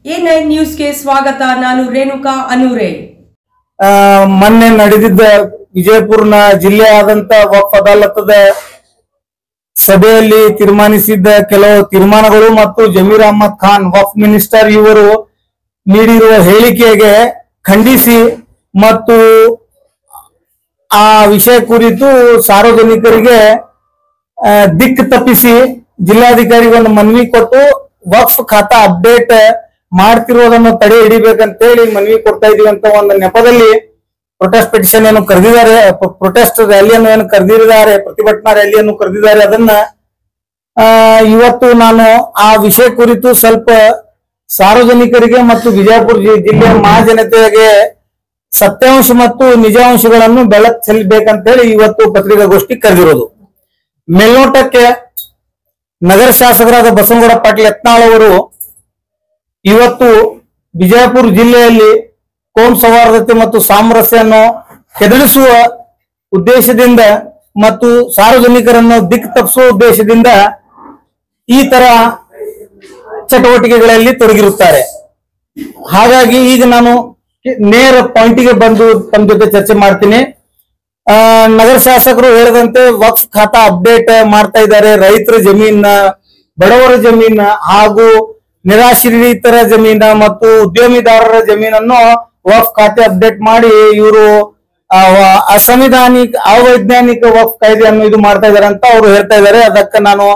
A9 ನ್ಯೂಸ್ಗೆ ಸ್ವಾಗತ. ನಾನು ರೇಣುಕಾ ಅನೂರೆ. ಮೊನ್ನೆ ನಡೆದಿದ್ದ ವಿಜಯಪುರ ಜಿಲ್ಲೆಯಾದಂತ ವಕ್ಫ್ ಅದಾಲತದ ಸಭೆಯಲ್ಲಿ ತೀರ್ಮಾನಿಸಿದ್ದ ಕೆಲವು ತೀರ್ಮಾನಗಳು ಮತ್ತು ಜಮೀರ್ ಅಹಮದ್ ಖಾನ್ ವಕ್ಫ್ ಮಿನಿಸ್ಟರ್ ಇವರು ನೀಡಿರುವ ಹೇಳಿಕೆಗೆ ಖಂಡಿಸಿ ಮತ್ತು ಆ ವಿಷಯ ಕುರಿತು ಸಾರ್ವಜನಿಕರಿಗೆ ದಿಕ್ಕು ತಪ್ಪಿಸಿ ಜಿಲ್ಲಾಧಿಕಾರಿಗೆ ಒಂದು ಮನವಿ ಕೊಟ್ಟು ವಕ್ಫ್ ಖಾತಾ ಅಪ್ಡೇಟ್ ಮಾಡ್ತಿರೋದನ್ನು ತಡೆ ಹಿಡಿಬೇಕಂತೇಳಿ ಮನವಿ ಕೊಡ್ತಾ ಇದೀವಿ ಅಂತ ಒಂದು ನೆಪದಲ್ಲಿ ಪ್ರೊಟೆಸ್ಟ್ ಪಿಟಿಷನ್ ಏನು ಕರೆದಿದ್ದಾರೆ, ಪ್ರೊಟೆಸ್ಟ್ ರ್ಯಾಲಿಯನ್ನು ಏನು ಕರೆದಿದ್ದಾರೆ, ಪ್ರತಿಭಟನಾ ರ್ಯಾಲಿಯನ್ನು ಕರೆದಿದ್ದಾರೆ. ಅದನ್ನ ಇವತ್ತು ನಾನು ಆ ವಿಷಯ ಕುರಿತು ಸ್ವಲ್ಪ ಸಾರ್ವಜನಿಕರಿಗೆ ಮತ್ತು ವಿಜಯಪುರ ಜಿಲ್ಲೆಯ ಮಹಾಜನತೆಗೆ ಸತ್ಯಾಂಶ ಮತ್ತು ನಿಜಾಂಶಗಳನ್ನು ಬೆಳಕು ಚೆಲ್ಲಬೇಕಂತೇಳಿ ಇವತ್ತು ಪತ್ರಿಕಾಗೋಷ್ಠಿ ಕರೆದಿರೋದು. ಮೇಲ್ನೋಟಕ್ಕೆ ನಗರ ಶಾಸಕರಾದ ಬಸನಗೌಡ ಪಾಟೀಲ್ ಯತ್ನಾಳ್ ಅವರು ಇವತ್ತು ವಿಜಯಪುರ ಜಿಲ್ಲೆಯಲ್ಲಿ ಕೋಮ ಸೌಹಾರ್ದತೆ ಮತ್ತು ಸಾಮರಸ್ಯವನ್ನು ಕೆದಳಿಸುವ ಉದ್ದೇಶದಿಂದ ಮತ್ತು ಸಾರ್ವಜನಿಕರನ್ನು ದಿಕ್ಕು ತಪ್ಪಿಸುವ ಉದ್ದೇಶದಿಂದ ಈ ತರ ಚಟುವಟಿಕೆಗಳಲ್ಲಿ ತೊಡಗಿರುತ್ತಾರೆ. ಹಾಗಾಗಿ ಈಗ ನಾನು ನೇರ ಪಾಯಿಂಟಿಗೆ ಬಂದು ತಮ್ಮ ಜೊತೆ ಚರ್ಚೆ ಮಾಡ್ತೀನಿ. ನಗರ ಶಾಸಕರು ಹೇಳಿದಂತೆ ವಕ್ಫ್ ಖಾತಾ ಅಪ್ಡೇಟ್ ಮಾಡ್ತಾ ಇದ್ದಾರೆ. ರೈತರ ಜಮೀನ, ಬಡವರ ಜಮೀನ ಹಾಗೂ ನಿರಾಶ್ರಿತರ ಜಮೀನ ಮತ್ತು ಉದ್ಯಮಿದಾರರ ಜಮೀನನ್ನು ವಕ್ಫ್ ಖಾತೆ ಅಪ್ಡೇಟ್ ಮಾಡಿ ಇವರು ಅಸಂವಿಧಾನಿಕ ಅವೈಜ್ಞಾನಿಕ ವಕ್ಫ್ ಕಾಯ್ದೆಯನ್ನು ಇದು ಮಾಡ್ತಾ ಇದ್ದಾರೆ ಅಂತ ಅವರು ಹೇಳ್ತಾ ಇದ್ದಾರೆ. ಅದಕ್ಕೆ ನಾನು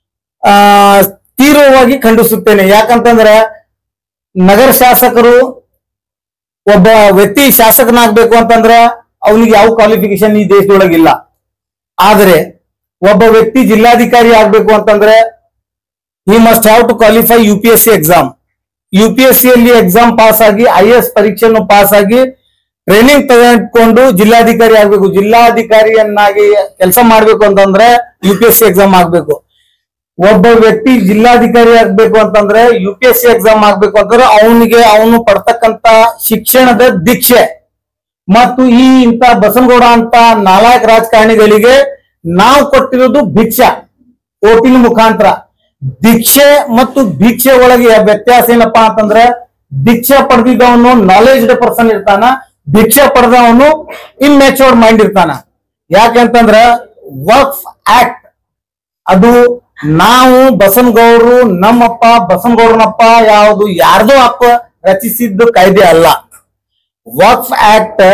ತೀವ್ರವಾಗಿ ಖಂಡಿಸುತ್ತೇನೆ. ಯಾಕಂತಂದ್ರೆ ನಗರ ಶಾಸಕರು ಒಬ್ಬ ವ್ಯಕ್ತಿ ಶಾಸಕನಾಗ್ಬೇಕು ಅಂತಂದ್ರೆ ಅವನಿಗೆ ಯಾವ ಕ್ವಾಲಿಫಿಕೇಶನ್ ಈ ದೇಶದೊಳಗಿಲ್ಲ. ಆದ್ರೆ ಒಬ್ಬ ವ್ಯಕ್ತಿ ಜಿಲ್ಲಾಧಿಕಾರಿ ಆಗ್ಬೇಕು ಅಂತಂದ್ರೆ he must have to qualify UPSC exam. UPSC ಅಲ್ಲಿ ಎಕ್ಸಾಮ್ ಪಾಸ್ ಆಗಿ IAS ಪರೀಕ್ಷೆಯನ್ನು ಪಾಸ್ ಆಗಿ ಟ್ರೈನಿಂಗ್ ತೆಗೆದುಕೊಂಡು ಜಿಲ್ಲಾಧಿಕಾರಿ ಆಗ್ಬೇಕು. ಜಿಲ್ಲಾಧಿಕಾರಿಯನ್ನಾಗಿ ಕೆಲಸ ಮಾಡ್ಬೇಕು ಅಂತಂದ್ರೆ UPSC ಎಕ್ಸಾಮ್ ಆಗ್ಬೇಕು. ಒಬ್ಬ ವ್ಯಕ್ತಿ ಜಿಲ್ಲಾಧಿಕಾರಿ ಆಗ್ಬೇಕು ಅಂತಂದ್ರೆ UPSC ಎಕ್ಸಾಮ್ ಆಗ್ಬೇಕು ಅಂತಂದ್ರೆ ಅವನು ಪಡ್ತಕ್ಕಂತ ಶಿಕ್ಷಣದ ದೀಕ್ಷೆ ಮತ್ತು ಈ ಇಂತ ಬಸನಗೌಡ ಅಂತ ನಾಲಾಯಕ ರಾಜಕಾರಣಿಗಳಿಗೆ ನಾವು ಕೊಟ್ಟಿರೋದು ಭಿಕ್ಷಾ ಓಟಿನ ಮುಖಾಂತರ. ದೀಕ್ಷೆ ಮತ್ತು ಭಿಕ್ಷೆ ಒಳಗೆ ವ್ಯತ್ಯಾಸ ಏನಪ್ಪಾ ಅಂತಂದ್ರೆ ದೀಕ್ಷೆ ಪಡೆದಿದ್ದವನು ನಾಲೆಜ್ಡ್ ಪರ್ಸನ್ ಇರ್ತಾನ, ಭಿಕ್ಷೆ ಪಡೆದವನು ಇಮ್ಮೆಚೂರ್ಡ್ ಮೈಂಡ್ ಇರ್ತಾನ. ಯಾಕೆಂತಂದ್ರ ವಕ್ಫ್ ಆಕ್ಟ್ ಅದು ನಾವು ಬಸನಗೌಡರು ನಮ್ಮಪ್ಪ ಬಸನಗೌಡನಪ್ಪ ಯಾರ್ದೋ ಅಪ್ಪ ರಚಿಸಿದ್ದು ಕಾಯ್ದೆ ಅಲ್ಲ. ವಕ್ಫ್ ಆಕ್ಟ್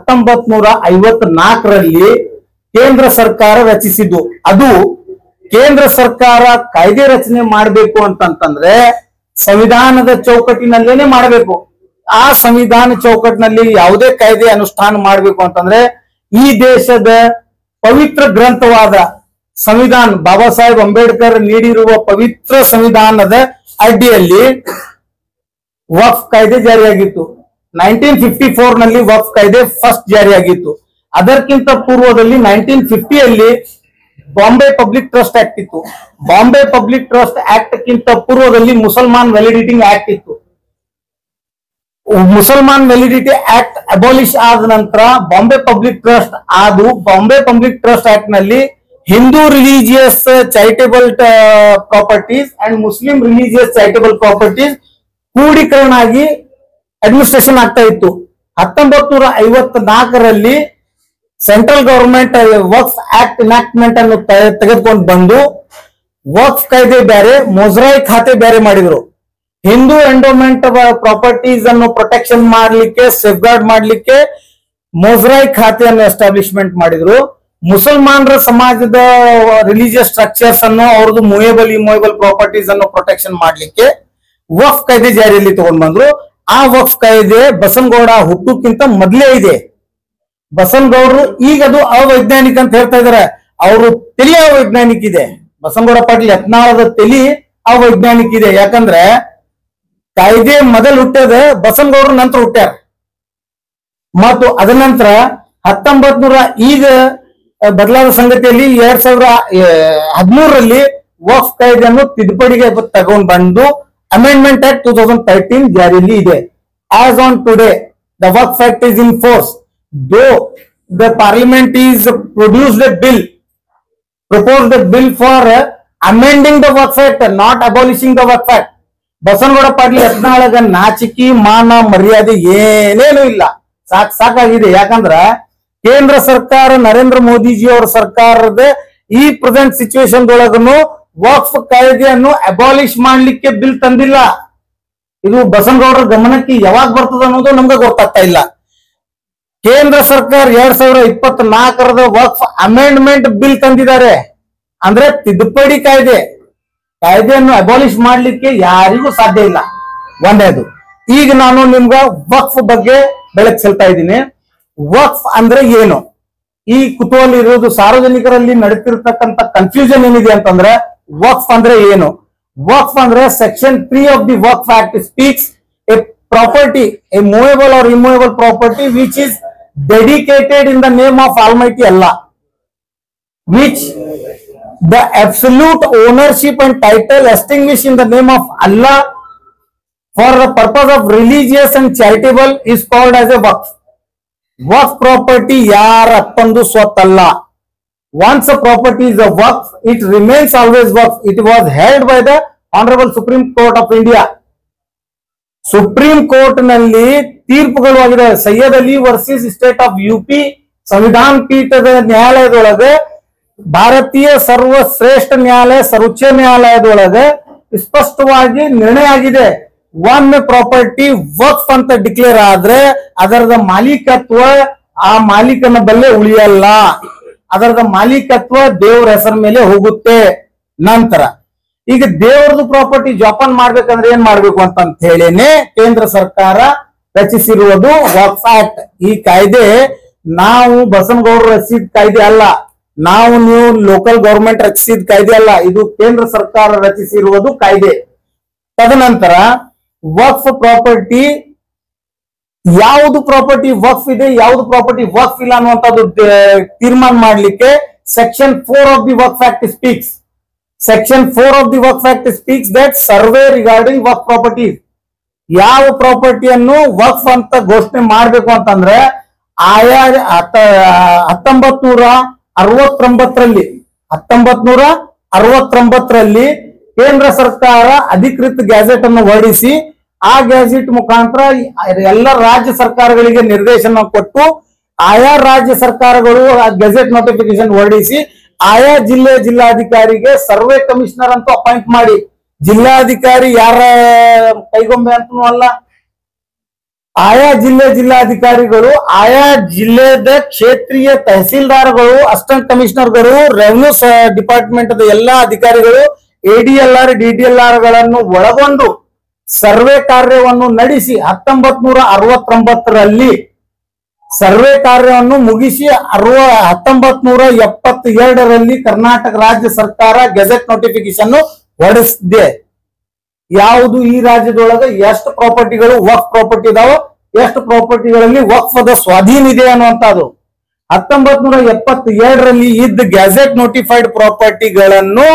1954ರಲ್ಲಿ ಕೇಂದ್ರ ಸರ್ಕಾರ ರಚಿಸಿದ್ದು. ಅದು ಕೇಂದ್ರ ಸರ್ಕಾರ ಕಾಯ್ದೆ ರಚನೆ ಮಾಡಬೇಕು ಅಂತಂತಂದ್ರೆ ಸಂವಿಧಾನದ ಚೌಕಟ್ಟಿನಲ್ಲೇನೆ ಮಾಡಬೇಕು. ಆ ಸಂವಿಧಾನ ಚೌಕಟ್ಟಿನಲ್ಲಿ ಯಾವುದೇ ಕಾಯ್ದೆ ಅನುಷ್ಠಾನ ಮಾಡಬೇಕು ಅಂತಂದ್ರೆ ಈ ದೇಶದ ಪವಿತ್ರ ಗ್ರಂಥವಾದ ಸಂವಿಧಾನ, ಬಾಬಾ ಸಾಹೇಬ್ ಅಂಬೇಡ್ಕರ್ ನೀಡಿರುವ ಪವಿತ್ರ ಸಂವಿಧಾನದ ಅಡಿಯಲ್ಲಿ ವಕ್ಫ್ ಕಾಯ್ದೆ ಜಾರಿಯಾಗಿತ್ತು. 1954ನಲ್ಲಿ ವಕ್ಫ್ ಕಾಯ್ದೆ ಫಸ್ಟ್ ಜಾರಿಯಾಗಿತ್ತು. ಅದಕ್ಕಿಂತ ಪೂರ್ವದಲ್ಲಿ 1950ಯಲ್ಲಿ ಬಾಂಬೆ ಪಬ್ಲಿಕ್ ಟ್ರಸ್ಟ್ ಆಕ್ಟ್ ಇತ್ತು. ಬಾಂಬೆ ಪಬ್ಲಿಕ್ ಟ್ರಸ್ಟ್ ಆಕ್ಟ್ ಗಿಂತ ಪೂರ್ವದಲ್ಲಿ ಮುಸಲ್ಮಾನ್ ವ್ಯಾಲಿಡಿಟಿಂಗ್ ಆಕ್ಟ್ ಇತ್ತು. ಮುಸಲ್ಮಾನ್ ವ್ಯಾಲಿಡಿಟಿ ಆಕ್ಟ್ ಅಬಾಲಿಷ್ ಆದ ನಂತರ ಬಾಂಬೆ ಪಬ್ಲಿಕ್ ಟ್ರಸ್ಟ್ ಆದು. ಬಾಂಬೆ ಪಬ್ಲಿಕ್ ಟ್ರಸ್ಟ್ ಆಕ್ಟ್ ನಲ್ಲಿ Hindu religious charitable properties and Muslim religious charitable properties ಕೂಡೀಕರಣ ಆಗಿ ಅಡ್ಮಿನಿಸ್ಟ್ರೇಷನ್ ಆಗ್ತಾ ಇತ್ತು. 1954ರಲ್ಲಿ central government Waqf act enactment ಅನ್ನು ತೆಗೆದುಕೊಂಡು ಬಂದು ವಕ್ಫ್ ಕಾಯ್ದೆ ಬೇರೆ, ಮೊಜರಾಯಿ ಖಾತೆ ಬೇರೆ ಮಾಡಿದ್ರು. ಹಿಂದೂ ಎಂಡೋಮೆಂಟ್ ಪ್ರಾಪರ್ಟೀಸ್ ಅನ್ನು ಪ್ರೊಟೆಕ್ಷನ್ ಮಾಡ್ಲಿಕ್ಕೆ, ಸೇಫ್ ಗಾರ್ಡ್ ಮಾಡ್ಲಿಕ್ಕೆ ಮೊಜರಾಯಿ ಖಾತೆಯನ್ನು ಎಸ್ಟಾಬ್ಲಿಷ್ಮೆಂಟ್ ಮಾಡಿದ್ರು. ಮುಸಲ್ಮಾನರ ಸಮಾಜದ ರಿಲಿಜಿಯಸ್ ಸ್ಟ್ರಕ್ಚರ್ಸ್ ಅನ್ನು ಅವ್ರದ್ದು ಮೂವೇಬಲ್ ಪ್ರಾಪರ್ಟೀಸ್ ಅನ್ನು ಪ್ರೊಟೆಕ್ಷನ್ ಮಾಡ್ಲಿಕ್ಕೆ ವಕ್ಫ್ ಕಾಯ್ದೆ ಜಾರಿಯಲ್ಲಿ ತಗೊಂಡ್ ಬಂದ್ರು. ಆ ವಕ್ಫ್ ಕಾಯ್ದೆ ಬಸನಗೌಡ ಹುಟ್ಟುಕ್ಕಿಂತ ಮೊದಲೇ ಇದೆ. ಬಸನಗೌಡರು ಈಗ ಅದು ಅವೈಜ್ಞಾನಿಕ ಅಂತ ಹೇಳ್ತಾ ಇದಾರೆ. ಅವರು ತಲೆ ಅವೈಜ್ಞಾನಿಕ ಇದೆ. ಬಸನಗೌಡ ಪಾಟೀಲ್ ಯತ್ನಾಳದ ತಲೆ ಅವೈಜ್ಞಾನಿಕ ಇದೆ. ಯಾಕಂದ್ರೆ ಕಾಯ್ದೆ ಮೊದಲು ಹುಟ್ಟದ ಬಸನಗೌಡರು ನಂತರ ಹುಟ್ಟ್ಯಾರ. ಮತ್ತು ಅದ ನಂತರ 1900 ಈಗ ಬದಲಾದ ಸಂಗತಿಯಲ್ಲಿ 2013ರಲ್ಲಿ ವಕ್ಫ್ ಕಾಯ್ದೆಯನ್ನು ತಿದ್ದುಪಡಿಗೆ ತಗೊಂಡ್ ಬಂದು ಅಮೆಂಡ್ಮೆಂಟ್ ಆಕ್ಟ್ 2013 ಜಾರಿಯಲ್ಲಿ ಇದೆ. As on today the Waqf act is in force. Though the parliament is proposed a bill for amending the Waqf Act, not abolishing the Waqf Act. Basanagouda Patil ಯತ್ನಾಳಗ ನಾಚಿಕೆ ಮಾನ ಮರ್ಯಾದೆ ಏನೇನು ಇಲ್ಲ. ಸಾಕಾಗಿದೆ. ಯಾಕಂದ್ರ ಕೇಂದ್ರ ಸರ್ಕಾರ ನರೇಂದ್ರ ಮೋದಿಜಿ ಅವರ ಸರ್ಕಾರದ ಈ ಪ್ರೆಸೆಂಟ್ ಸಿಚುವೇಶನ್ ಒಳಗನು ವಕ್ಫ್ ಕಾಯ್ದೆಯನ್ನು ಅಬಾಲಿಷ್ ಮಾಡ್ಲಿಕ್ಕೆ ಬಿಲ್ ತಂದಿಲ್ಲ. ಇದು ಬಸನಗೌಡರ ಗಮನಕ್ಕೆ ಯಾವಾಗ ಬರ್ತದ ಅನ್ನೋದು ನಮ್ಗೆ ಗೊತ್ತಾಗ್ತಾ ಇಲ್ಲ. ಕೇಂದ್ರ ಸರ್ಕಾರ 2024ರದ ವಕ್ಫ್ ಅಮೆಂಡ್ಮೆಂಟ್ ಬಿಲ್ ತಂದಿದ್ದಾರೆ. ಅಂದ್ರೆ ತಿದ್ದುಪಡಿ ಕಾಯ್ದೆಯನ್ನು ಅಬಾಲಿಷ್ ಮಾಡ್ಲಿಕ್ಕೆ ಯಾರಿಗೂ ಸಾಧ್ಯ ಇಲ್ಲ. ಒಂದೇದು. ಈಗ ನಾನು ನಿಮ್ಗ ವಕ್ಫ್ ಬಗ್ಗೆ ಬೆಳಕು ಚೆಲ್ತಾ ಇದ್ದೀನಿ. ವಕ್ಫ್ ಅಂದ್ರೆ ಏನು? ಈ ಕುತೂಹಲ ಇರೋದು ಸಾರ್ವಜನಿಕರಲ್ಲಿ ನಡೀತಿರ್ತಕ್ಕಂಥ ಕನ್ಫ್ಯೂಷನ್ ಏನಿದೆ ಅಂತಂದ್ರೆ ವಕ್ಫ್ ಅಂದ್ರೆ ಏನು? ವಕ್ಫ್ ಅಂದ್ರೆ section 3 of the Waqf act speaks a property, a movable or immovable property which is dedicated in the name of almighty Allah, which the absolute ownership and title extinguished in the name of Allah for the purpose of religious and charitable is called as a waqf. Waqf property ಯಾರ ಅಪ್ಪಂದು ಸ್ವತ್ತಲ್ಲ. Once a property is a waqf, it remains always waqf. It was held by the Honorable Supreme Court of India. Supreme court ನಲ್ಲಿ ತೀರ್ಪುಗಳು ಆಗಿದೆ. Syed Ali versus state of UP ಸಂವಿಧಾನ ಪೀಠದ ನ್ಯಾಯಾಲಯದೊಳಗೆ ಭಾರತೀಯ ಸರ್ವಶ್ರೇಷ್ಠ ನ್ಯಾಯಾಲಯ ಸರ್ವೋಚ್ಚ ನ್ಯಾಯಾಲಯದೊಳಗೆ ಸ್ಪಷ್ಟವಾಗಿ ನಿರ್ಣಯ ಆಗಿದೆ. ಒಮ್ಮೆ ಪ್ರಾಪರ್ಟಿ ವಕ್ಫ್ ಅಂತ ಡಿಕ್ಲೇರ್ ಆದ್ರೆ ಅದರದ ಮಾಲೀಕತ್ವ ಆ ಮಾಲೀಕನ ಬಲ್ಲೆ ಉಳಿಯಲ್ಲ. ಅದರದ ಮಾಲೀಕತ್ವ ದೇವ್ರ ಹೆಸರ ಮೇಲೆ ಹೋಗುತ್ತೆ. ನಂತರ ಈಗ ದೇವ್ರದ್ದು ಪ್ರಾಪರ್ಟಿ ಜೋಪಾನ ಮಾಡ್ಬೇಕಂದ್ರೆ ಏನ್ ಮಾಡ್ಬೇಕು ಅಂತ ಹೇಳಿನೇ ಕೇಂದ್ರ ಸರ್ಕಾರ ರಚಿಸಿರುವುದು ವಕ್ಫ್ ಆಕ್ಟ್. ಈ ಕಾಯ್ದೆ ನಾವು ಬಸನಗೌಡರು ರಚಿಸಿದ ಕಾಯ್ದೆ ಅಲ್ಲ, ನೀವು ಲೋಕಲ್ ಗವರ್ಮೆಂಟ್ ರಚಿಸಿದ ಕಾಯ್ದೆ ಅಲ್ಲ, ಇದು ಕೇಂದ್ರ ಸರ್ಕಾರ ರಚಿಸಿರುವುದು ಕಾಯ್ದೆ. ತದನಂತರ ವಕ್ಫ್ ಪ್ರಾಪರ್ಟಿ, ಯಾವುದು ಪ್ರಾಪರ್ಟಿ ವಕ್ಫ್ ಇದೆ, ಯಾವುದು ಪ್ರಾಪರ್ಟಿ ವಕ್ಫ್ ಇಲ್ಲ ಅನ್ನುವಂಥದ್ದು ತೀರ್ಮಾನ ಮಾಡ್ಲಿಕ್ಕೆ section 4 of the Waqf act speaks. Section 4 of the Waqf Act speaks that survey regarding waqf properties. ಯಾವ ಪ್ರಾಪರ್ಟಿಯನ್ನು ವಕ್ಫ್ ಅಂತ ಘೋಷಣೆ ಮಾಡಬೇಕು ಅಂತಂದ್ರೆ ಆಯಾ 1969ರಲ್ಲಿ ಕೇಂದ್ರ ಸರ್ಕಾರ ಅಧಿಕೃತ ಗ್ಯಾಜೆಟ್ ಅನ್ನು ಹೊರಡಿಸಿ ಆ ಗ್ಯಾಜೆಟ್ ಮುಖಾಂತರ ಎಲ್ಲ ರಾಜ್ಯ ಸರ್ಕಾರಗಳಿಗೆ ನಿರ್ದೇಶನ ಕೊಟ್ಟು ಆಯಾ ರಾಜ್ಯ ಸರ್ಕಾರಗಳು ಆ ಗೆಜೆಟ್ ನೋಟಿಫಿಕೇಶನ್ ಹೊರಡಿಸಿ ಆಯಾ ಜಿಲ್ಲಾಧಿಕಾರಿಗೆ ಸರ್ವೆ ಕಮಿಷನರ್ ಅಂತ ಅಪಾಯಿಂಟ್ ಮಾಡಿ, ಜಿಲ್ಲಾಧಿಕಾರಿ ಯಾರ ಕೈಗೊಂಬೆ ಅಂತನೂ ಅಲ್ಲ, ಆಯಾ ಜಿಲ್ಲಾಧಿಕಾರಿಗಳು ಆಯಾ ಜಿಲ್ಲೆದ ಕ್ಷೇತ್ರೀಯ ತಹಸೀಲ್ದಾರ್ಗಳು, ಅಸಿಸ್ಟೆಂಟ್ ಕಮಿಷನರ್ಗಳು, ರೆವಿನ್ಯೂ ಡಿಪಾರ್ಟ್ಮೆಂಟ್ ಎಲ್ಲಾ ಅಧಿಕಾರಿಗಳು ADLR DDLR ಗಳನ್ನು ಒಳಗೊಂಡು ಸರ್ವೆ ಕಾರ್ಯವನ್ನು ನಡೆಸಿ 1969ರಲ್ಲಿ ಸರ್ವೆ ಕಾರ್ಯವನ್ನು ಮುಗಿಸಿ 1972ರಲ್ಲಿ ಕರ್ನಾಟಕ ರಾಜ್ಯ ಸರ್ಕಾರ ಗೆಜೆಟ್ ನೋಟಿಫಿಕೇಶನ್ ಹೊರಡಿಸಿದೆ. ಯಾವುದು ಈ ರಾಜ್ಯದೊಳಗೆ ಎಷ್ಟು ಪ್ರಾಪರ್ಟಿಗಳು ವಕ್ಫ್ ಪ್ರಾಪರ್ಟಿ ಇದಾವೋ, ಎಷ್ಟು ಪ್ರಾಪರ್ಟಿಗಳಲ್ಲಿ ವಕ್ಫದ ಸ್ವಾಧೀನ ಇದೆ ಅನ್ನುವಂಥದ್ದು. 1972ರಲ್ಲಿ ಇದ್ದ ಗೆಜೆಟ್ ನೋಟಿಫೈಡ್ ಪ್ರಾಪರ್ಟಿಗಳನ್ನು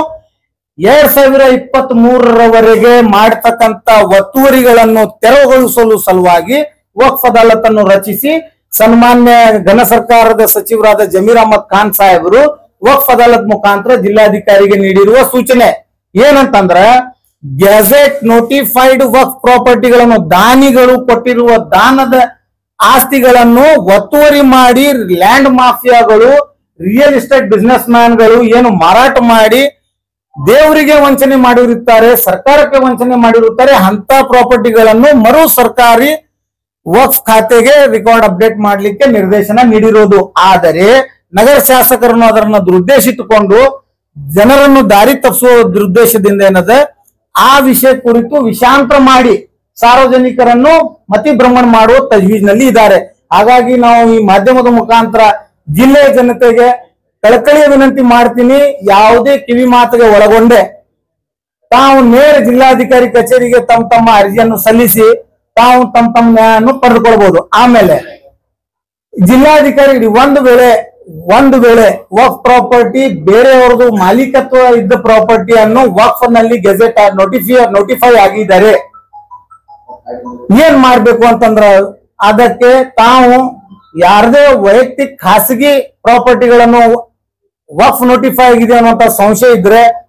2023ರವರೆಗೆ ಮಾಡತಕ್ಕಂತ ಒತ್ತುವರಿಗಳನ್ನು ತೆರವುಗೊಳಿಸಲು ಸಲುವಾಗಿ ವಕ್ಫ್ ಅದಾಲತ್ ಅನ್ನು ರಚಿಸಿ ಸನ್ಮಾನ್ಯ ಘನ ಸರ್ಕಾರದ ಸಚಿವರಾದ ಜಮೀರ್ ಅಹಮದ್ ಖಾನ್ ಸಾಹೇಬರು ವಕ್ಫ್ ಅದಾಲತ್ ಮುಖಾಂತರ ಜಿಲ್ಲಾಧಿಕಾರಿಗೆ ನೀಡಿರುವ ಸೂಚನೆ ಏನಂತಂದ್ರ ಗೆಜೆಟ್ ನೋಟಿಫೈಡ್ ವಕ್ಫ್ ಪ್ರಾಪರ್ಟಿಗಳನ್ನು ದಾನಿಗಳು ಕೊಟ್ಟಿರುವ ದಾನದ ಆಸ್ತಿಗಳನ್ನು ಒತ್ತುವರಿ ಮಾಡಿ ಲ್ಯಾಂಡ್ ಮಾಫಿಯಾಗಳು, ರಿಯಲ್ ಎಸ್ಟೇಟ್ ಬಿಸ್ನೆಸ್ ಮ್ಯಾನ್ಗಳು ಏನು ಮಾರಾಟ ಮಾಡಿ ದೇವರಿಗೆ ವಂಚನೆ ಮಾಡಿರುತ್ತಾರೆ, ಸರ್ಕಾರಕ್ಕೆ ವಂಚನೆ ಮಾಡಿರುತ್ತಾರೆ, ಅಂತ ಪ್ರಾಪರ್ಟಿಗಳನ್ನು ಮರು ಸರ್ಕಾರಿ ವಕ್ಫ್ ಖಾತೆಗೆ ರೆಕಾರ್ಡ್ ಅಪ್ಡೇಟ್ ಮಾಡ್ಲಿಕ್ಕೆ ನಿರ್ದೇಶನ ನೀಡಿರೋದು. ಆದರೆ ನಗರ ಶಾಸಕರನ್ನು ಅದರನ್ನು ದುರುದ್ದೇಶಿಸಿಕೊಂಡು ಜನರನ್ನು ದಾರಿ ತಪ್ಪಿಸುವ ದುರುದ್ದೇಶದಿಂದ ಏನದ ಆ ವಿಷಯ ಕುರಿತು ವಿಷಾಂತರ ಮಾಡಿ ಸಾರ್ವಜನಿಕರನ್ನು ಮತಿಭ್ರಮಣ ಮಾಡುವ ತಜ್ವೀಜ್ ನಲ್ಲಿ ಇದ್ದಾರೆ. ಹಾಗಾಗಿ ನಾವು ಈ ಮಾಧ್ಯಮದ ಮುಖಾಂತರ ಜಿಲ್ಲೆಯ ಜನತೆಗೆ ಕಳಕಳಿಯ ವಿನಂತಿ ಮಾಡ್ತೀನಿ, ಯಾವುದೇ ಕಿವಿ ಮಾತಿಗೆ ಒಳಗೊಂಡೆ ತಾವು ನೇರ ಜಿಲ್ಲಾಧಿಕಾರಿ ಕಚೇರಿಗೆ ತಮ್ಮ ಅರ್ಜಿಯನ್ನು ಸಲ್ಲಿಸಿ ತಾವು ತಮ್ಮ ನ್ಯಾಯವನ್ನು ಪಡೆದುಕೊಳ್ಬಹುದು. ಆಮೇಲೆ ಜಿಲ್ಲಾಧಿಕಾರಿ ಒಂದು ವೇಳೆ ವಕ್ಫ್ ಪ್ರಾಪರ್ಟಿ ಬೇರೆಯವರದು ಮಾಲೀಕತ್ವ ಇದ್ದ ಪ್ರಾಪರ್ಟಿಯನ್ನು ವಕ್ಫ್ ನಲ್ಲಿ ಗೆಜೆಟ್ ನೋಟಿಫೈ ಆಗಿದ್ದಾರೆ, ಏನ್ ಮಾಡ್ಬೇಕು ಅಂತಂದ್ರ ಅದಕ್ಕೆ ತಾವು ಯಾರದೇ ವೈಯಕ್ತಿಕ ಖಾಸಗಿ ಪ್ರಾಪರ್ಟಿಗಳನ್ನು ವಕ್ಫ್ ನೋಟಿಫೈ ಆಗಿದೆ ಅನ್ನುವಂತ ಸಂಶಯ ಇದ್ರೆ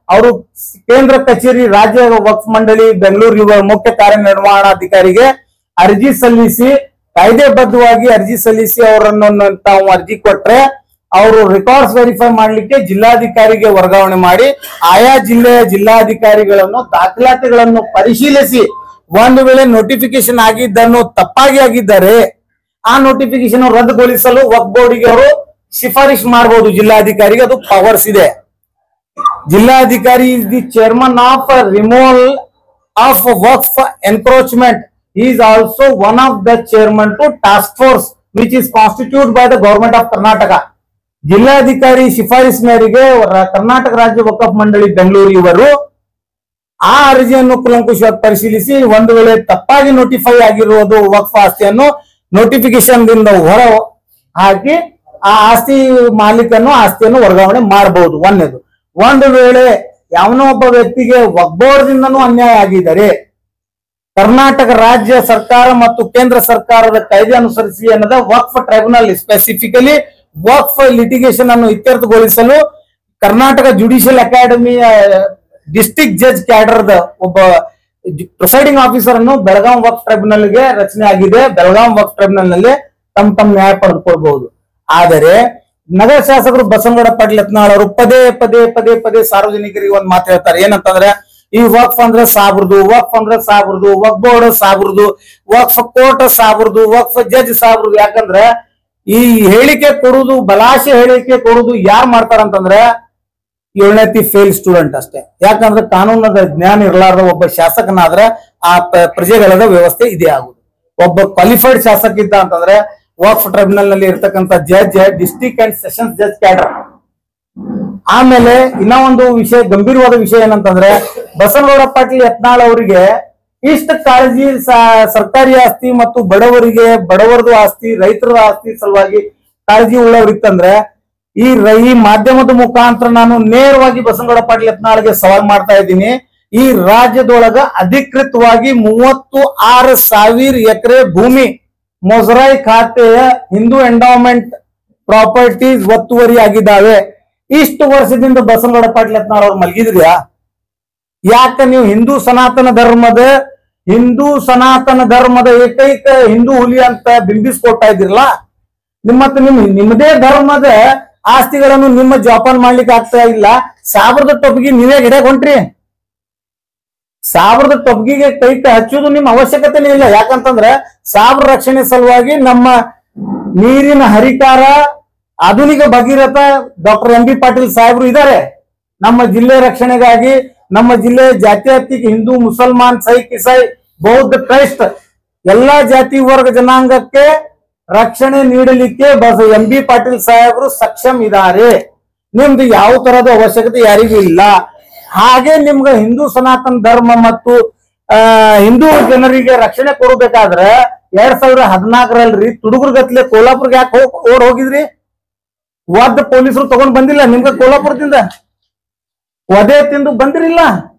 ಅವರು ಕೇಂದ್ರ ಕಚೇರಿ ರಾಜ್ಯ ವಕ್ಫ್ ಮಂಡಳಿ ಬೆಂಗಳೂರು ಇವರ ಮುಖ್ಯ ಕಾರ್ಯನಿರ್ವಹಣಾಧಿಕಾರಿಗೆ ಅರ್ಜಿ ಸಲ್ಲಿಸಿ ಕಾಯ್ದೆಬದ್ಧವಾಗಿ ಅರ್ಜಿ ಸಲ್ಲಿಸಿ ಅವರನ್ನು ತಾವು ಅರ್ಜಿ ಕೊಟ್ರೆ ಅವರು ರೆಕಾರ್ಡ್ಸ್ ವೆರಿಫೈ ಮಾಡ್ಲಿಕ್ಕೆ ಜಿಲ್ಲಾಧಿಕಾರಿಗೆ ವರ್ಗಾವಣೆ ಮಾಡಿ ಆಯಾ ಜಿಲ್ಲೆಯ ಜಿಲ್ಲಾಧಿಕಾರಿಗಳನ್ನು ದಾಖಲಾತಿಗಳನ್ನು ಪರಿಶೀಲಿಸಿ ಒಂದು ವೇಳೆ ನೋಟಿಫಿಕೇಶನ್ ಆಗಿದ್ದನ್ನು ತಪ್ಪಾಗಿ ಆಗಿದ್ದಾರೆ ಆ ನೋಟಿಫಿಕೇಶನ್ ರದ್ದುಗೊಳಿಸಲು ವಕ್ಫ್ ಬೋರ್ಡಿಗೆ ಅವರು ಶಿಫಾರಿಶ್ ಮಾಡಬಹುದು ಜಿಲ್ಲಾಧಿಕಾರಿಗೆ ಅದು ಪವರ್ಸ್ ಇದೆ ಜಿಲ್ಲಾಧಿಕಾರಿ is the chairman of removal of Waqf encroachment is also one of the chairman to task force which is constitute by the government of Karnataka ಜಿಲ್ಲಾಧಿಕಾರಿ ಶಿಫಾರಸ್ ಮೇರೆಗೆ ಕರ್ನಾಟಕ ರಾಜ್ಯ ವಕ್ಫ್ ಮಂಡಳಿ ಬೆಂಗಳೂರು ಇವರು ಆ ಅರ್ಜಿಯನ್ನು ಕೂಲಂಕುಷವಾಗಿ ಪರಿಶೀಲಿಸಿ ಒಂದು ವೇಳೆ ತಪ್ಪಾಗಿ ನೋಟಿಫೈ ಆಗಿರುವುದು ವಕ್ಫ್ ಆಸ್ತಿಯನ್ನು ನೋಟಿಫಿಕೇಶನ್ ದಿಂದ ಹೊರ ಹಾಕಿ ಆ ಆಸ್ತಿ ಮಾಲೀಕನು ಆಸ್ತಿಯನ್ನು ವರ್ಗಾವಣೆ ಮಾಡಬಹುದು ಒಂದೇದು ಒಂದು ವೇಳೆ ಯಾವನೋ ಒಬ್ಬ ವ್ಯಕ್ತಿಗೆ ವಕ್ಫ್ ಬೋರ್ಡ್ ದಿಂದನೂ ಅನ್ಯಾಯ ಆಗಿದ್ದಾರೆ ಕರ್ನಾಟಕ ರಾಜ್ಯ ಸರ್ಕಾರ ಮತ್ತು ಕೇಂದ್ರ ಸರ್ಕಾರದ ಕಾಯ್ದೆ ಅನುಸರಿಸಿ ಅನ್ನದ Waqf tribunal specifically Waqf litigation ಅನ್ನು ಇತ್ಯರ್ಥಗೊಳಿಸಲು ಕರ್ನಾಟಕ ಜುಡಿಷಿಯಲ್ ಅಕಾಡೆಮಿಯ ಡಿಸ್ಟ್ರಿಕ್ಟ್ ಜಡ್ಜ್ ಕ್ಯಾಡರ್ದ ಒಬ್ಬ ಪ್ರಿಸೈಡಿಂಗ್ ಆಫೀಸರ್ ಅನ್ನು ಬೆಳಗಾಂ ವಕ್ಫ್ ಟ್ರೈಬ್ಯುನಲ್ ಗೆ ರಚನೆ ಆಗಿದೆ ಬೆಳಗಾಂ ವಕ್ಫ್ ಟ್ರೈಬ್ಯುನಲ್ ನಲ್ಲಿ ತಮ್ಮ ನ್ಯಾಯ ಪಡೆದುಕೊಳ್ಬಹುದು ಆದರೆ ನಗರ ಶಾಸಕರು ಬಸನಗೌಡ ಪಾಟೀಲ್ ಯತ್ನಾಳ್ ಅವರು ಪದೇ ಪದೇ ಪದೇ ಪದೇ ಸಾರ್ವಜನಿಕರಿಗೆ ಒಂದು ಮಾತು ಹೇಳ್ತಾರೆ ಏನಂತಂದ್ರೆ ಈ ವಕ್ಫ್ ಅಂದ್ರೆ ಸಾಬ್ರದು ವಕ್ಫ್ ಅಂದ್ರೆ ಸಾಬ್ರದು ವಕ್ಫ್ ಬೋರ್ಡ್ ಸಾಬ್ರದು ವಕ್ಫ್ ಕೋರ್ಟ್ ಸಾಬ್ರದು ವಕ್ಫ್ ಜಡ್ಜ್ ಸಾಬ್ರದು ಯಾಕಂದ್ರೆ ಈ ಹೇಳಿಕೆ ಕೊಡುದು ಬಲಾಶೆ ಹೇಳಿಕೆ ಕೊಡುದು ಯಾರು ಮಾಡ್ತಾರಂತಂದ್ರೆ 7ನೇ ಫೇಲ್ ಸ್ಟೂಡೆಂಟ್ ಅಷ್ಟೇ ಯಾಕಂದ್ರೆ ಕಾನೂನದ ಜ್ಞಾನ ಇರಲಾರ್ದ ಒಬ್ಬ ಶಾಸಕನಾದ್ರೆ ಆ ಪ್ರಜೆಗಳದ ವ್ಯವಸ್ಥೆ ಇದೇ ಆಗುದು ಒಬ್ಬ ಕ್ವಾಲಿಫೈಡ್ ಶಾಸಕ ಇದ್ದ ಅಂತಂದ್ರೆ ವಕ್ಫ್ ಟ್ರೈಬ್ಯುನಲ್ ನಲ್ಲಿ ಇರ್ತಕ್ಕಂಥ judge district and sessions judge cadre ಆಮೇಲೆ ಇನ್ನ ಒಂದು ವಿಷಯ ಗಂಭೀರವಾದ ವಿಷಯ ಏನಂತಂದ್ರೆ ಬಸನಗೌಡ ಪಾಟೀಲ್ ಯತ್ನಾಳ್ ಅವರಿಗೆ ಇಷ್ಟ ಕಾಳಜಿ ಸರ್ಕಾರಿ ಆಸ್ತಿ ಮತ್ತು ಬಡವರದು ಆಸ್ತಿ ರೈತರ ಆಸ್ತಿ ಸಲುವಾಗಿ ಕಾಳಜಿ ಉಳ್ಳವರಿತ್ತಂದ್ರೆ ಈ ಮಾಧ್ಯಮದ ಮುಖಾಂತರ ನಾನು ನೇರವಾಗಿ ಬಸನಗೌಡ ಪಾಟೀಲ್ ಯತ್ನಾಳ್ಗೆ ಸವಾಲ್ ಮಾಡ್ತಾ ಇದ್ದೀನಿ ಈ ರಾಜ್ಯದೊಳಗ ಅಧಿಕೃತವಾಗಿ 36,000 ಎಕರೆ ಭೂಮಿ ಮೊಸರಾಯಿ ಖಾತೆಯ ಹಿಂದೂ ಎಂಡೌಮೆಂಟ್ ಪ್ರಾಪರ್ಟೀಸ್ ಒತ್ತುವರಿ ಆಗಿದ್ದಾವೆ ಇಷ್ಟು ವರ್ಷದಿಂದ ಬಸನಗೌಡ ಪಾಟೀಲ್ ಯತ್ನಾಳ್ ಅವ್ರು ಮಲಗಿದ್ರಿಯಾ ಯಾಕೆ ನೀವು ಹಿಂದೂ ಸನಾತನ ಧರ್ಮದ ಏಕೈಕ ಹಿಂದೂ ಹುಲಿ ಅಂತ ಬಿಂಬಿಸ್ಕೊಡ್ತಾ ಇದ್ದಿರಲ್ಲ ನಿಮ್ಮದೇ ಧರ್ಮದ ಆಸ್ತಿಗಳನ್ನು ನಿಮ್ಮ ಜೋಪಾನ ಮಾಡ್ಲಿಕ್ಕೆ ಆಗ್ತಾ ಇಲ್ಲ ಸಾವಿರದ ಟೊಪ್ಪಿಗೆ ನೀವೇ ಗಿಡಕ್ಕೆ ಹೊಂಟ್ರಿ ಸಾವಿರದ ಟೊಪ್ಪಿಗೆ ಕೈ ಹಚ್ಚೋದು ನಿಮ್ಮ ಅವಶ್ಯಕತೆನೇ ಇಲ್ಲ ಯಾಕಂತಂದ್ರೆ ಸಾವಿರ ರಕ್ಷಣೆ ಸಲುವಾಗಿ ನಮ್ಮ ನೀರಿನ ಹರಿಕಾರ ಆಧುನಿಕ Bhagiratha doctor M B Patil ಸಾಹೇಬ್ರು ಇದ್ದಾರೆ ನಮ್ಮ ಜಿಲ್ಲೆ ರಕ್ಷಣೆಗಾಗಿ ನಮ್ಮ ಜಿಲ್ಲೆ ಜಾತ್ಯತೀತ ಹಿಂದೂ ಮುಸಲ್ಮಾನ್ ಸೈಕ್ ಇಸಾಯಿ ಬೌದ್ಧ ಕ್ರೈಸ್ತ ಎಲ್ಲಾ ಜಾತಿ ವರ್ಗ ಜನಾಂಗಕ್ಕೆ ರಕ್ಷಣೆ ನೀಡಲಿಕ್ಕೆ ಎಂ ಬಿ ಪಾಟೀಲ್ ಸಾಹೇಬರು ಸಕ್ಷಮ್ ಇದ್ದಾರೆ ನಿಮ್ದು ಯಾವ ತರದ ಅವಶ್ಯಕತೆ ಯಾರಿಗೂ ಇಲ್ಲ ಹಾಗೆ ನಿಮ್ಗೆ ಹಿಂದೂ ಸನಾತನ ಧರ್ಮ ಮತ್ತು ಹಿಂದೂ ಜನರಿಗೆ ರಕ್ಷಣೆ ಕೊಡಬೇಕಾದ್ರೆ 2014 ತುಡುಗುರ್ಗತ್ಲೆ ಕೋಲ್ಹಾಪುರ್ಗೆ ಯಾಕೆ ಹೋಗಿದ್ರಿ ಒದ್ದ ಪೊಲೀಸರು ತಗೊಂಡ್ ಬಂದಿಲ್ಲ ನಿಮ್ಗೆ ಕೋಲ್ಹಾಪುರದಿಂದ ಒದೆ ತಿಂದು ಬಂದಿರಿಲ್ಲ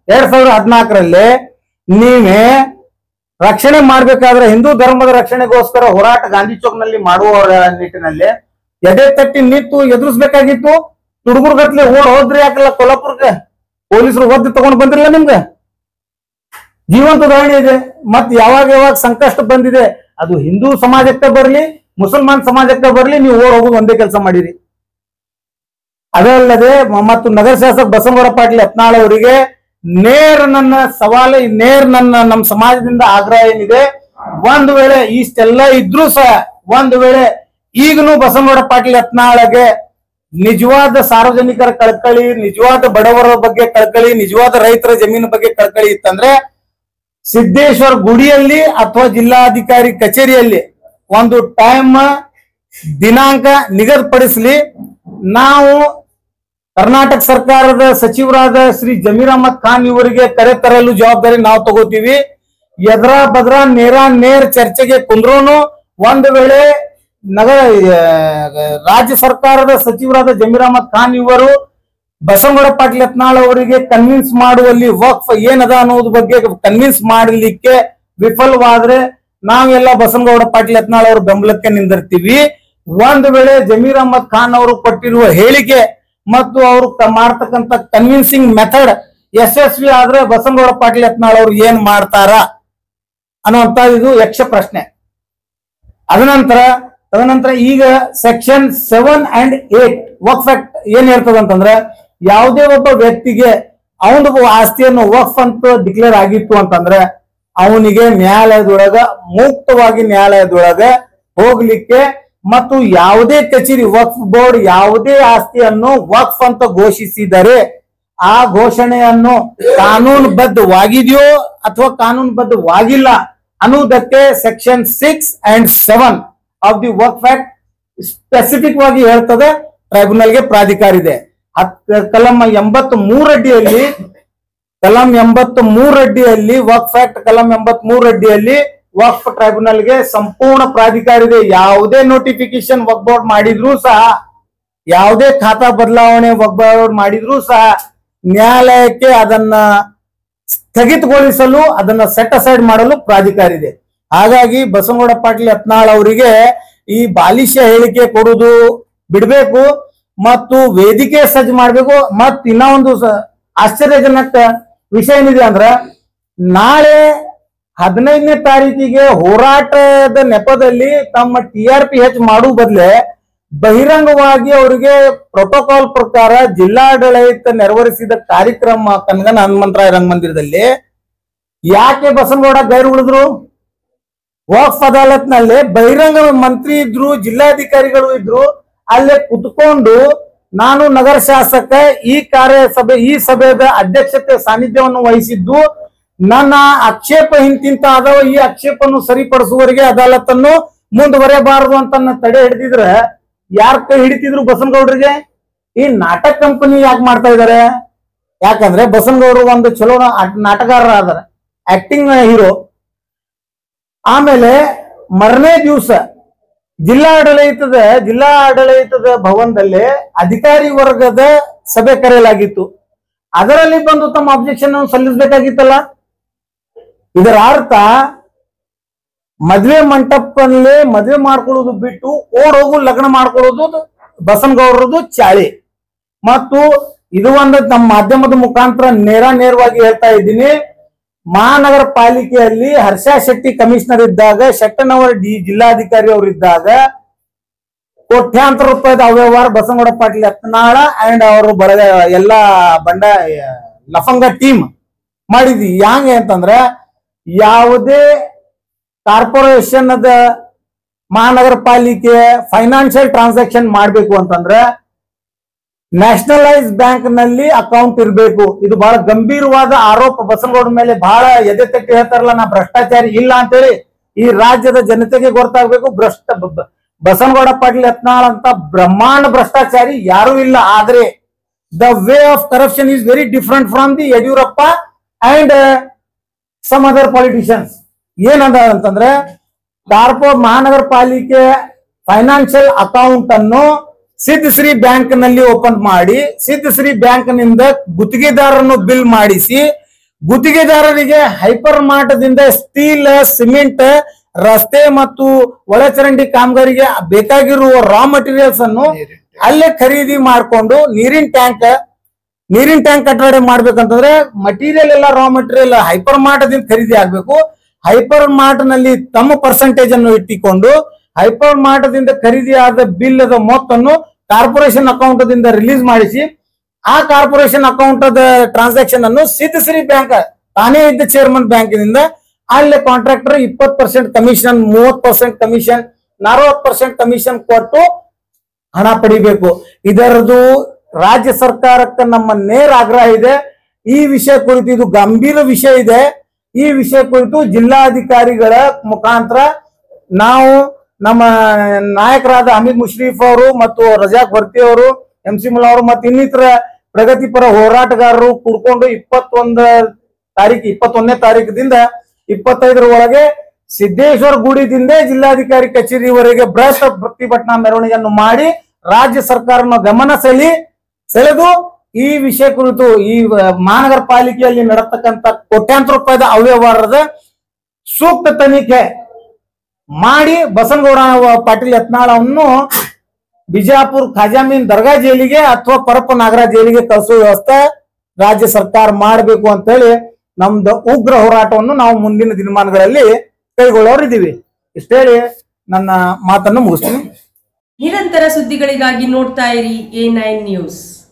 2014 ನೀವೇ ರಕ್ಷಣೆ ಮಾಡ್ಬೇಕಾದ್ರೆ ಹಿಂದೂ ಧರ್ಮದ ರಕ್ಷಣೆಗೋಸ್ಕರ ಹೋರಾಟ ಗಾಂಧಿ ಚೌಕ್ ನಲ್ಲಿ ಮಾಡುವ ನಿಟ್ಟಿನಲ್ಲಿ ಎದೆ ತಟ್ಟಿ ನಿಂತು ಎದುರಿಸ್ಬೇಕಾಗಿತ್ತು ತುಡುಗುರ್ಗತ್ಲೆ ಹೋದ್ರಿ ಯಾಕಲ್ಲ ಕೋಲ್ಹಾಪುರ್ಗೆ ಪೊಲೀಸರು ಒದ್ದು ತಗೊಂಡ್ ಬಂದಿರಲ್ಲ ನಿಮ್ಗೆ ಜೀವಂತ ಉದಾಹರಣೆ ಇದೆ ಮತ್ ಯಾವಾಗ ಸಂಕಷ್ಟ ಬಂದಿದೆ ಅದು ಹಿಂದೂ ಸಮಾಜಕ್ಕೆ ಬರ್ಲಿ ಮುಸಲ್ಮಾನ್ ಸಮಾಜಕ್ಕೆ ಬರ್ಲಿ ನೀವು ಹೋಗೋದು ಒಂದೇ ಕೆಲಸ ಮಾಡಿರಿ ಅದಲ್ಲದೆ ಮತ್ತು ನಗರ ಶಾಸಕ ಬಸನಗೌಡ ಪಾಟೀಲ್ ಯತ್ನಾಳ್ ಅವರಿಗೆ ನನ್ನ ನಮ್ಮ ಸಮಾಜದಿಂದ ಆಗ್ರಹ ಏನಿದೆ ಒಂದು ವೇಳೆ ಇಷ್ಟೆಲ್ಲ ಇದ್ರೂ ಸಹ ಒಂದು ವೇಳೆ ಈಗನೂ ಬಸನಗೌಡ ಪಾಟೀಲ್ ಯತ್ನಾಳ್ಗೆ ನಿಜವಾದ ಸಾರ್ವಜನಿಕರ ಕಳ್ಕಳಿ ನಿಜವಾದ ಬಡವರ ಬಗ್ಗೆ ಕಳ್ಕಳಿ ನಿಜವಾದ ರೈತರ ಜಮೀನು ಬಗ್ಗೆ ಕಳ್ಕಳಿ ಇತ್ತಂದ್ರೆ ಸಿದ್ದೇಶ್ವರ ಗುಡಿಯಲ್ಲಿ ಅಥವಾ ಜಿಲ್ಲಾಧಿಕಾರಿ ಕಚೇರಿಯಲ್ಲಿ ಒಂದು ಟೈಮ್ ದಿನಾಂಕ ನಿಗದಿಪಡಿಸಲಿ ನಾವು ಕರ್ನಾಟಕ ಸರ್ಕಾರದ ಸಚಿವರಾದ ಶ್ರೀ ಜಮೀರ್ ಅಹಮದ್ ಖಾನ್ ಇವರಿಗೆ ಕರೆ ತರಲು ಜವಾಬ್ದಾರಿ ನಾವು ತಗೋತೀವಿ ಎದ್ರ ಬದ್ರ ನೇರ ಚರ್ಚೆಗೆ ಕುಂದ್ರೋನು ಒಂದು ವೇಳೆ ರಾಜ್ಯ ಸರ್ಕಾರದ ಸಚಿವರಾದ ಜಮೀರ್ ಅಹಮದ್ ಖಾನ್ ಇವರು ಬಸನಗೌಡ ಪಾಟೀಲ್ ಯತ್ನಾಳ್ ಅವರಿಗೆ ಕನ್ವಿನ್ಸ್ ಮಾಡುವಲ್ಲಿ ವಕ್ಫ್ ಏನದ ಅನ್ನೋದ್ರ ಬಗ್ಗೆ ಕನ್ವಿನ್ಸ್ ಮಾಡಲಿಕ್ಕೆ ವಿಫಲವಾದ್ರೆ ನಾವೆಲ್ಲ ಬಸನಗೌಡ ಪಾಟೀಲ್ ಯತ್ನಾಳ್ ಅವ್ರ ಬೆಂಬಲಕ್ಕೆ ನಿಂದಿರ್ತೀವಿ ಒಂದು ವೇಳೆ ಜಮೀರ್ ಅಹಮದ್ ಖಾನ್ ಅವರು ಕೊಟ್ಟಿರುವ ಹೇಳಿಕೆ ಮತ್ತು ಅವರು ಮಾಡ್ತಕ್ಕಂಥ ಕನ್ವಿನ್ಸಿಂಗ್ ಮೆಥಡ್ ಯಶಸ್ವಿ ಆದ್ರೆ ಬಸನಗೌಡ ಪಾಟೀಲ್ ಯತ್ನಾಳ್ ಅವ್ರು ಏನ್ ಮಾಡ್ತಾರ ಅನ್ನುವಂತ ಇದು ಯಕ್ಷ ಪ್ರಶ್ನೆ. ತದನಂತರ ಈಗ ಸೆಕ್ಷನ್ 7 and 8 ವಕ್ಫ್ ಆಕ್ಟ್ ಏನ್ ಹೇಳ್ತದ ಅಂತಂದ್ರೆ, ಯಾವುದೇ ಒಬ್ಬ ವ್ಯಕ್ತಿಗೆ ಅವನ ಆಸ್ತಿಯನ್ನು ವಕ್ಫ್ ಅಂತ ಡಿಕ್ಲೇರ್ ಆಗಿತ್ತು ಅಂತಂದ್ರೆ ಅವನಿಗೆ ನ್ಯಾಯಾಲಯದೊಳಗ ಮುಕ್ತವಾಗಿ ನ್ಯಾಯಾಲಯದೊಳಗ ಹೋಗ್ಲಿಕ್ಕೆ ಮತ್ತು ಯಾವುದೇ ಕಚೇರಿ ವಕ್ಫ್ ಬೋರ್ಡ್ ಯಾವುದೇ ಆಸ್ತಿಯನ್ನು ವಕ್ಫ್ ಅಂತ ಘೋಷಿಸಿದರೆ ಆ ಘೋಷಣೆಯನ್ನು ಕಾನೂನುಬದ್ಧವಾಗಿದೆಯೋ ಅಥವಾ ಕಾನೂನುಬದ್ಧವಾಗಿಲ್ಲ ಅನ್ನುವುದಕ್ಕೆ section 6 and 7 of the Waqf act specific ವಾಗಿ ಹೇಳ್ತದೆ. ಟ್ರೈಬ್ಯುನಲ್ಗೆ ಪ್ರಾಧಿಕಾರ ಇದೆ. ಕಲಂ 83 ಅಡಿಯಲ್ಲಿ ವಕ್ಫ್ ಆಕ್ಟ್ ಕಲಂ 83 ಅಡಿಯಲ್ಲಿ ವಕ್ಫ್ ಟ್ರೈಬ್ಯುನಲ್ಗೆ ಸಂಪೂರ್ಣ ಪ್ರಾಧಿಕಾರ ಇದೆ. ಯಾವುದೇ ನೋಟಿಫಿಕೇಶನ್ ವಕ್ಫ್ ಬೋರ್ಡ್ ಮಾಡಿದ್ರು ಸಹ, ಯಾವುದೇ ಖಾತಾ ಬದಲಾವಣೆ ವಕ್ಫ್ ಬೋರ್ಡ್ ಮಾಡಿದ್ರು ಸಹ ನ್ಯಾಯಾಲಯಕ್ಕೆ ಅದನ್ನ ಸ್ಥಗಿತಗೊಳಿಸಲು, ಅದನ್ನ ಸೆಟ್ ಅಸೈಡ್ ಮಾಡಲು ಪ್ರಾಧಿಕಾರ ಇದೆ. ಹಾಗಾಗಿ ಬಸನಗೌಡ ಪಾಟೀಲ್ ಯತ್ನಾಳ್ ಅವರಿಗೆ ಈ ಬಾಲಿಶ ಹೇಳಿಕೆ ಕೊಡುವುದು ಬಿಡಬೇಕು ಮತ್ತು ವೇದಿಕೆ ಸಜ್ಜು ಮಾಡಬೇಕು. ಮತ್ ಇನ್ನ ಒಂದು ಆಶ್ಚರ್ಯಜನಕ ವಿಷಯ ಏನಿದೆ ಅಂದ್ರೆ, ನಾಳೆ 15ನೇ ತಾರೀಕಿಗೆ ಹೋರಾಟದ ನೆಪದಲ್ಲಿ ತಮ್ಮ TRP ಹೆಚ್ಚು ಮಾಡುವ ಬದಲೇ ಬಹಿರಂಗವಾಗಿ ಅವರಿಗೆ ಪ್ರೋಟೋಕಾಲ್ ಪ್ರಕಾರ ಜಿಲ್ಲಾಡಳಿತ ನೆರವೇರಿಸಿದ ಕಾರ್ಯಕ್ರಮ ಕನಗನ ಹನುಮಂತರಾಯ ರಂಗಮಂದಿರದಲ್ಲಿ ಯಾಕೆ ಬಸನಗೌಡ ಗೈರು ಉಳಿದ್ರು? ವಕ್ಫ್ ಅದಾಲತ್ ನಲ್ಲಿ ಬಹಿರಂಗ ಮಂತ್ರಿ ಇದ್ರು, ಜಿಲ್ಲಾಧಿಕಾರಿಗಳು ಇದ್ರು. ಅಲ್ಲೇ ಕುತ್ಕೊಂಡು ನಾನು ನಗರ ಶಾಸಕ ಈ ಸಭೆಯ ಅಧ್ಯಕ್ಷತೆ ಸಾನ್ನಿಧ್ಯವನ್ನು ವಹಿಸಿದ್ದು, ನನ್ನ ಆಕ್ಷೇಪ ಹಿಂತಿಂತ ಆದವ, ಈ ಆಕ್ಷೇಪವನ್ನು ಸರಿಪಡಿಸುವವರೆಗೆ ಅದಾಲತನ್ನು ಮುಂದುವರೆಯಬಾರದು ಅಂತ ತಡೆ ಹಿಡಿದಿದ್ರೆ ಯಾರ ಕೈ ಹಿಡಿತಿದ್ರು ಬಸನಗೌಡರಿಗೆ? ಈ ನಾಟಕ ಕಂಪನಿ ಯಾಕೆ ಮಾಡ್ತಾ ಇದಾರೆ? ಯಾಕಂದ್ರೆ ಬಸನಗೌಡರು ಒಂದು ಚಲೋ ನಾಟಕಗಾರರ ಆದಾರ, ಆಕ್ಟಿಂಗ್ ಹೀರೋ. ಆಮೇಲೆ ಮರನೇ ದಿವಸ ಜಿಲ್ಲಾಡಳಿತದ ಭವನದಲ್ಲಿ ಅಧಿಕಾರಿ ವರ್ಗದ ಸಭೆ ಕರೆಯಲಾಗಿತ್ತು. ಅದರಲ್ಲಿ ಬಂದು ತಮ್ಮ ಅಬ್ಜೆಕ್ಷನ್ ಸಲ್ಲಿಸಬೇಕಾಗಿತ್ತಲ್ಲ. ಇದರ ಅರ್ಥ ಮದುವೆ ಮಂಟಪದಲ್ಲಿ ಮದುವೆ ಮಾಡ್ಕೊಳ್ಳೋದು ಬಿಟ್ಟು ಓಡೋಗು ಲಗ್ನ ಮಾಡ್ಕೊಳ್ಳೋದು ಬಸನಗೌಡರದು ಚಾಳಿ. ಮತ್ತು ಇದು ಒಂದು ನಮ್ಮ ಮಾಧ್ಯಮದ ಮುಖಾಂತರ ನೇರವಾಗಿ ಹೇಳ್ತಾ ಇದ್ದೀನಿ. ಮಹಾನಗರ ಪಾಲಿಕೆಯಲ್ಲಿ ಹರ್ಷ ಶೆಟ್ಟಿ ಕಮಿಷನರ್ ಇದ್ದಾಗ, ಶೆಟ್ಟನವರ ಜಿಲ್ಲಾಧಿಕಾರಿ ಅವರು ಇದ್ದಾಗ ಕೋಟ್ಯಾಂತರ ರೂಪಾಯಿದ ಅವ್ಯವಹಾರ ಬಸನಗೌಡ ಪಾಟೀಲ್ ಯತ್ನಾಳ ಅಂಡ್ ಅವರು ಬಳಗ ಎಲ್ಲಾ ಲಫಂಗ ಟೀಮ್ ಮಾಡಿದ್ವಿ. ಹ್ಯಾಂಗೆ ಅಂತಂದ್ರೆ, ಯಾವುದೇ ಕಾರ್ಪೊರೇಷನ್ ಮಹಾನಗರ ಪಾಲಿಕೆ ಫೈನಾನ್ಷಿಯಲ್ ಟ್ರಾನ್ಸಾಕ್ಷನ್ ಮಾಡ್ಬೇಕು ಅಂತಂದ್ರೆ ನ್ಯಾಷನಲೈಸ್ ಬ್ಯಾಂಕ್ ನಲ್ಲಿ ಅಕೌಂಟ್ ಇರಬೇಕು. ಇದು ಬಹಳ ಗಂಭೀರವಾದ ಆರೋಪ. ಬಸನಗೌಡ ಮೇಲೆ ಬಹಳ ಎದೆ ತಟ್ಟಿ ಹೇಳ್ತಾರಲ್ಲ, ನಾ ಭ್ರಷ್ಟಾಚಾರಿ ಇಲ್ಲ ಅಂತೇಳಿ ಈ ರಾಜ್ಯದ ಜನತೆಗೆ ಗೊತ್ತಾಗಬೇಕು. ಬಸನಗೌಡ ಪಾಟೀಲ್ ಯತ್ನಾಳ್ ಅಂತ ಬ್ರಹ್ಮಾಂಡ ಭ್ರಷ್ಟಾಚಾರಿ ಯಾರು ಇಲ್ಲ. ಆದ್ರೆ the way of corruption is very different from the Yediyurappa and some other politicians. ಏನಂದ ಅಂತಂದ್ರೆ, ಮಹಾನಗರ ಪಾಲಿಕೆ ಫೈನಾನ್ಷಿಯಲ್ ಅಕೌಂಟ್ ಅನ್ನು ಸಿದ್ಧಶ್ರೀ ಬ್ಯಾಂಕ್ ನಲ್ಲಿ ಓಪನ್ ಮಾಡಿ, ಸಿದ್ಧಶ್ರೀ ಬ್ಯಾಂಕ್ ನಿಂದ ಗುತ್ತಿಗೆದಾರರನ್ನು ಬಿಲ್ ಮಾಡಿಸಿ, ಗುತ್ತಿಗೆದಾರರಿಗೆ ಹೈಪರ್ ಮಾರ್ಟ್ದಿಂದ ಸ್ಟೀಲ್, ಸಿಮೆಂಟ್, ರಸ್ತೆ ಮತ್ತು ಒಳಚರಂಡಿ ಕಾಮಗಾರಿಗೆ ಬೇಕಾಗಿರುವ ರಾ ಮಟೀರಿಯಲ್ಸ್ ಅನ್ನು ಅಲ್ಲೇ ಖರೀದಿ ಮಾಡಿಕೊಂಡು ನೀರಿನ ಟ್ಯಾಂಕ್ ಕಟ್ಟಡ ಮಾಡ್ಬೇಕಂತಂದ್ರೆ ಮಟೀರಿಯಲ್ ಎಲ್ಲ ರಾ ಮಟೀರಿಯಲ್ ಹೈಪರ್ ಮಾರ್ಟ್ದಿಂದ ಖರೀದಿ ಆಗ್ಬೇಕು. ಹೈಪರ್ ಮಾರ್ಟ್ ನಲ್ಲಿ ತಮ್ಮ ಪರ್ಸೆಂಟೇಜ್ ಅನ್ನು ಇಟ್ಟಿಕೊಂಡು ಹೈಪರ್ ಮಾರ್ಟ್ ದಿಂದ ಖರೀದಿ ಆದ ಬಿಲ್ ಅದ ಮೊತ್ತವನ್ನು ಕಾರ್ಪೊರೇಷನ್ ಅಕೌಂಟ್ ದಿಂದ ರಿಲೀಸ್ ಮಾಡಿಸಿ, ಆ ಕಾರ್ಪೊರೇಷನ್ ಅಕೌಂಟ್ ಟ್ರಾನ್ಸಾಕ್ಷನ್ ಅನ್ನು ಸಿದ್ಧಶ್ರೀ ಬ್ಯಾಂಕ್ ತಾನೇ ಇದ್ದ ಚೇರ್ಮನ್ ಬ್ಯಾಂಕಿನಿಂದ ಅಲ್ಲಿ ಕಾಂಟ್ರಾಕ್ಟರ್ 20% ಕಮಿಷನ್, 30% ಕಮಿಷನ್, 40% ಕಮಿಷನ್ ಕೊಟ್ಟು ಹಣ ಪಡಿಬೇಕು. ಇದರದು ರಾಜ್ಯ ಸರ್ಕಾರಕ್ಕೆ ನಮ್ಮ ನೇರ ಆಗ್ರಹ ಇದೆ. ಈ ವಿಷಯ ಕುರಿತು ಇದು ಗಂಭೀರ ವಿಷಯ ಇದೆ. ಈ ವಿಷಯ ಕುರಿತು ಜಿಲ್ಲಾಧಿಕಾರಿಗಳ ಮುಖಾಂತರ ನಾವು ನಮ್ಮ ನಾಯಕರಾದ ಹಮೀದ್ ಮುಷ್ರೀಫ್ ಅವರು ಮತ್ತು ರಜಾಕ್ ಭರ್ತಿ ಅವರು, MC ಮುಲ್ಲಾ ಅವರು ಮತ್ತು ಇನ್ನಿತರ ಪ್ರಗತಿಪರ ಹೋರಾಟಗಾರರು ಕೂಡ್ಕೊಂಡು 21ನೇ ತಾರೀಕಿನಿಂದ 25ರ ಒಳಗೆ ಸಿದ್ದೇಶ್ವರ ಗುಡಿದಿಂದ ಜಿಲ್ಲಾಧಿಕಾರಿ ಕಚೇರಿವರೆಗೆ ಬೃಹತ್ ಪ್ರತಿಭಟನಾ ಮೆರವಣಿಗೆಯನ್ನು ಮಾಡಿ ರಾಜ್ಯ ಸರ್ಕಾರನ ಗಮನ ಸೆಳೆದು ಈ ವಿಷಯ ಕುರಿತು ಈ ಮಹಾನಗರ ಪಾಲಿಕೆಯಲ್ಲಿ ನಡೆತಕ್ಕಂತ ಕೋಟ್ಯಾಂತರ ರೂಪಾಯಿದ ಅವ್ಯವಹಾರದ ಸೂಕ್ತ ತನಿಖೆ ಮಾಡಿ ಬಸನಗೌಡ ಪಾಟೀಲ್ ಯತ್ನಾಳ್ ಅನ್ನು ಬಿಜಾಪುರ ಖಾಜಾಮೀನ್ ದರ್ಗಾ ಜೈಲಿಗೆ ಅಥವಾ ಪರಪ್ಪ ನಾಗರಾಜ್ ಜೈಲಿಗೆ ಕಳಿಸೋ ವ್ಯವಸ್ಥೆ ರಾಜ್ಯ ಸರ್ಕಾರ ಮಾಡಬೇಕು ಅಂತ ಹೇಳಿ ನಮ್ದು ಉಗ್ರ ಹೋರಾಟವನ್ನು ನಾವು ಮುಂದಿನ ದಿನಮಾನಗಳಲ್ಲಿ ಕೈಗೊಳ್ಳೋರಿದ್ದೀವಿ. ಇಷ್ಟೇ ಹೇಳಿ ನನ್ನ ಮಾತನ್ನು ಮುಗಿಸ್ತೀನಿ. ನಿರಂತರ ಸುದ್ದಿಗಳಿಗಾಗಿ ನೋಡ್ತಾ ಇರಿ A9 ನ್ಯೂಸ್.